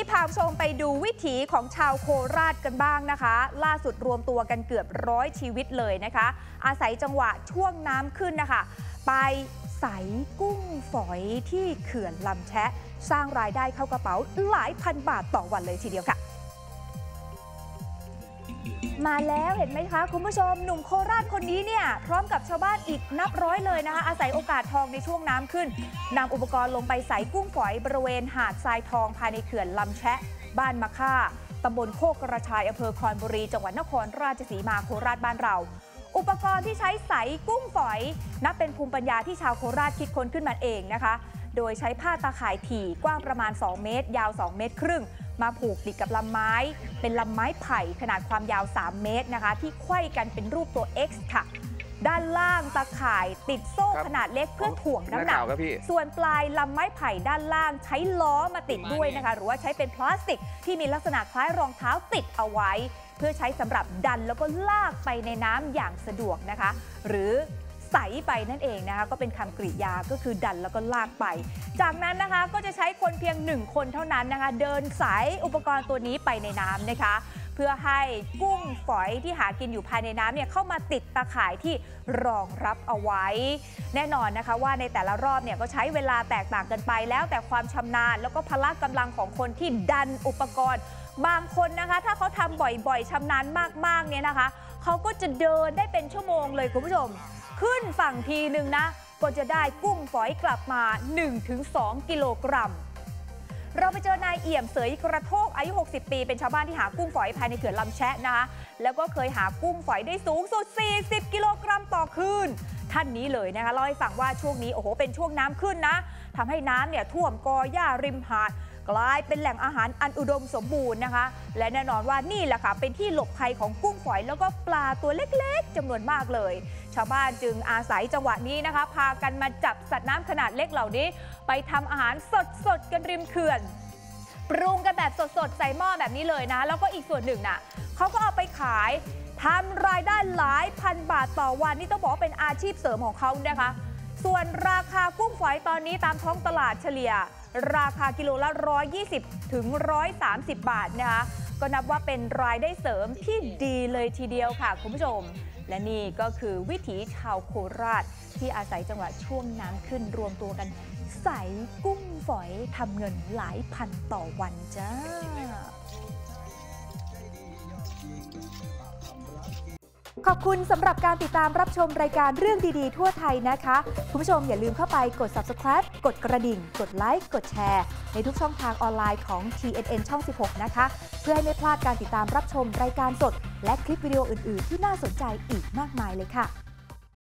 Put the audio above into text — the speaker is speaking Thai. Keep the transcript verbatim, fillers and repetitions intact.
พาชมไปดูวิถีของชาวโคราชกันบ้างนะคะล่าสุดรวมตัวกันเกือบร้อยชีวิตเลยนะคะอาศัยจังหวะช่วงน้ำขึ้นนะคะไปใส่กุ้งฝอยที่เขื่อนลำแชะสร้างรายได้เข้ากระเป๋าหลายพันบาทต่อวันเลยทีเดียวค่ะมาแล้วเห็นไหมคะคุณผู้ชมหนุ่มโคราชคนนี้เนี่ยพร้อมกับชาวบ้านอีกนับร้อยเลยนะคะอาศัยโอกาสทองในช่วงน้ำขึ้นนำอุปกรณ์ลงไปใส่กุ้งฝอยบริเวณหาดทรายทองภายในเขื่อนลำแชะบ้านมะค่าตำบลโคกกระชายอำเภอคอนบุรีจังหวัดนครราชสีมาโคราชบ้านเราอุปกรณ์ที่ใช้ใส่กุ้งฝอยนับเป็นภูมิปัญญาที่ชาวโคราชคิดค้นขึ้นมาเองนะคะโดยใช้ผ้าตาข่ายถี่กว้างประมาณสองเมตรยาวสองเมตรครึ่งมาผูกติดกับลำไม้เป็นลำไม้ไผ่ขนาดความยาวสามเมตรนะคะที่ไขว้กันเป็นรูปตัว X ค่ะด้านล่างตาข่ายติดโซ่ขนาดเล็กเพื่อถ่วงน้ำหนักส่วนปลายลำไม้ไผ่ด้านล่างใช้ล้อมาติดด้วยนะคะหรือว่าใช้เป็นพลาสติกที่มีลักษณะคล้ายรองเท้าติดเอาไว้เพื่อใช้สำหรับดันแล้วก็ลากไปในน้ำอย่างสะดวกนะคะหรือใสไปนั่นเองนะคะก็เป็นคำกริยาก็คือดันแล้วก็ลากไปจากนั้นนะคะก็จะใช้คนเพียงหนึ่งคนเท่านั้นนะคะเดินสายอุปกรณ์ตัวนี้ไปในน้ำนะคะเพื่อให้กุ้งฝอยที่หากินอยู่ภายในน้ำเนี่ยเข้ามาติดตาข่ายที่รองรับเอาไว้แน่นอนนะคะว่าในแต่ละรอบเนี่ยก็ใช้เวลาแตกต่างกันไปแล้วแต่ความชำนาญแล้วก็พละกำลังของคนที่ดันอุปกรณ์บางคนนะคะถ้าเขาทำบ่อยๆชำนาญมากๆเนี่ยนะคะเขาก็จะเดินได้เป็นชั่วโมงเลยคุณผู้ชมขึ้นฝั่งทีหนึ่งนะก็จะได้กุ้งฝอยกลับมา หนึ่งถึงสอง กิโลกรัมเราไปเจอนายเอี่ยมเสยกระโทกอายุหกสิบปีเป็นชาวบ้านที่หากุ้งฝอยภายในเขื่อนลำแชะนะคะแล้วก็เคยหากุ้งฝอยได้สูงสุดสี่สิบกิโลกรัมต่อคืนท่านนี้เลยนะคะเล่าให้ฟังว่าช่วงนี้โอ้โหเป็นช่วงน้ำขึ้นนะทำให้น้ำเนี่ยท่วมกอหญ้าริมหาดกลายเป็นแหล่งอาหารอันอุดมสมบูรณ์นะคะและแน่นอนว่านี่แหละค่ะเป็นที่หลบภัยของกุ้งฝอยแล้วก็ปลาตัวเล็กๆจำนวนมากเลยชาวบ้านจึงอาศัยจังหวะนี้นะคะพากันมาจับสัตว์น้ำขนาดเล็กเหล่านี้ไปทำอาหารสดๆกันริมเขื่อนปรุงกันแบบสดๆใส่หม้อแบบนี้เลยนะแล้วก็อีกส่วนหนึ่งน่ะเขาก็เอาไปขายทำรายได้หลายพันบาทต่อวันนี่ต้องบอกว่าเป็นอาชีพเสริมของเขานะคะส่วนราคากุ้งฝอยตอนนี้ตามท้องตลาดเฉลี่ยราคากิโลละหนึ่งร้อยยี่สิบถึงหนึ่งร้อยสามสิบบาทนะคะก็นับว่าเป็นรายได้เสริมที่ดีเลยทีเดียวค่ะคุณผู้ชมและนี่ก็คือวิถีชาวโคราชที่อาศัยจังหวะช่วงน้ำขึ้นรวมตัวกันใส่กุ้งฝอยทำเงินหลายพันต่อวันจ้าขอบคุณสำหรับการติดตามรับชมรายการเรื่องดีๆทั่วไทยนะคะคุณผู้ชมอย่าลืมเข้าไปกด ซับสไครบ์ กดกระดิ่งกดไลค์กดแชร์ในทุกช่องทางออนไลน์ของ ที เอ็น เอ็น ช่อง สิบหก นะคะเพื่อให้ไม่พลาดการติดตามรับชมรายการสดและคลิปวิดีโออื่นๆที่น่าสนใจอีกมากมายเลยค่ะ